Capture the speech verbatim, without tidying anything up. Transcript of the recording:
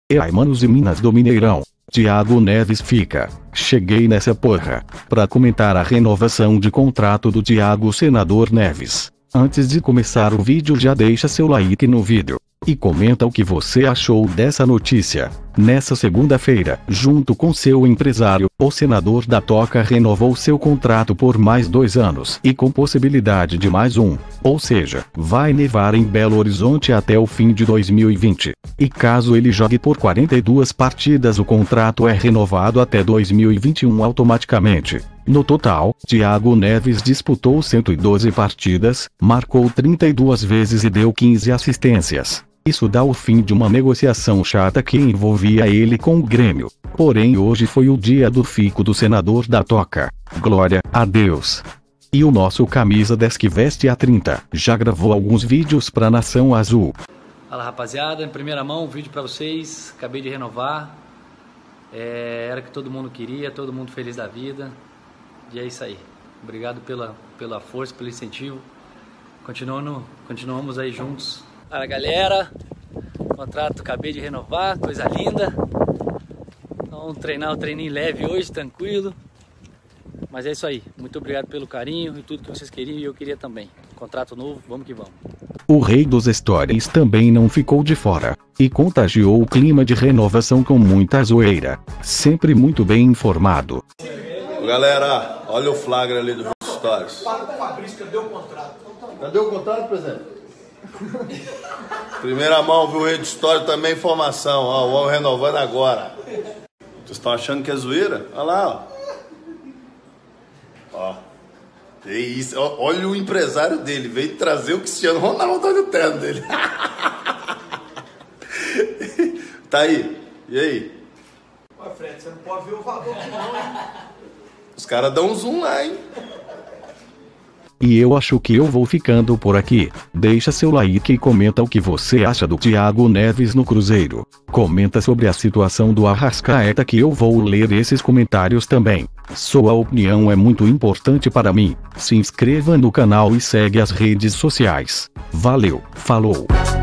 E aí, manos e minas do Mineirão, Thiago Neves fica. Cheguei nessa porra pra comentar a renovação de contrato do Thiago Senador Neves. Antes de começar o vídeo, já deixa seu like no vídeo e comenta o que você achou dessa notícia. Nessa segunda-feira, junto com seu empresário, o senador da Toca renovou seu contrato por mais dois anos e com possibilidade de mais um, ou seja, vai nevar em Belo Horizonte até o fim de dois mil e vinte. E caso ele jogue por quarenta e duas partidas, o contrato é renovado até dois mil e vinte e um automaticamente. No total, Thiago Neves disputou cento e doze partidas, marcou trinta e duas vezes e deu quinze assistências. Isso dá o fim de uma negociação chata que envolvia ele com o Grêmio. Porém, hoje foi o dia do fico do senador da Toca. Glória a Deus! E o nosso camisa dez que veste a trinta já gravou alguns vídeos pra Nação Azul. Fala, rapaziada, em primeira mão um vídeo pra vocês. Acabei de renovar. É, era o que todo mundo queria, todo mundo feliz da vida. E é isso aí. Obrigado pela, pela força, pelo incentivo. Continuando, continuamos aí juntos. Fala, galera, contrato acabei de renovar, coisa linda. Vamos treinar o treininho leve hoje, tranquilo. Mas é isso aí, muito obrigado pelo carinho e tudo que vocês queriam e eu queria também. Contrato novo, vamos que vamos. O rei dos stories também não ficou de fora e contagiou o clima de renovação com muita zoeira. Sempre muito bem informado. Galera, olha o flagra ali dos stories. Fala com o Fabrício, cadê o contrato? Cadê o contrato, presidente? Primeira mão, viu? Rede História também informação, ó, o homem renovando agora. Vocês estão achando que é zoeira? Olha lá, ó. Ó. Que isso, ó, olha o empresário dele, veio trazer o Cristiano Ronaldo, olha o terno dele. Tá aí, e aí? Ué, Fred, você não pode ver o valor aqui não, hein? Os caras dão um zoom lá, hein? E eu acho que eu vou ficando por aqui. Deixa seu like e comenta o que você acha do Thiago Neves no Cruzeiro. Comenta sobre a situação do Arrascaeta que eu vou ler esses comentários também. Sua opinião é muito importante para mim. Se inscreva no canal e segue as redes sociais. Valeu, falou!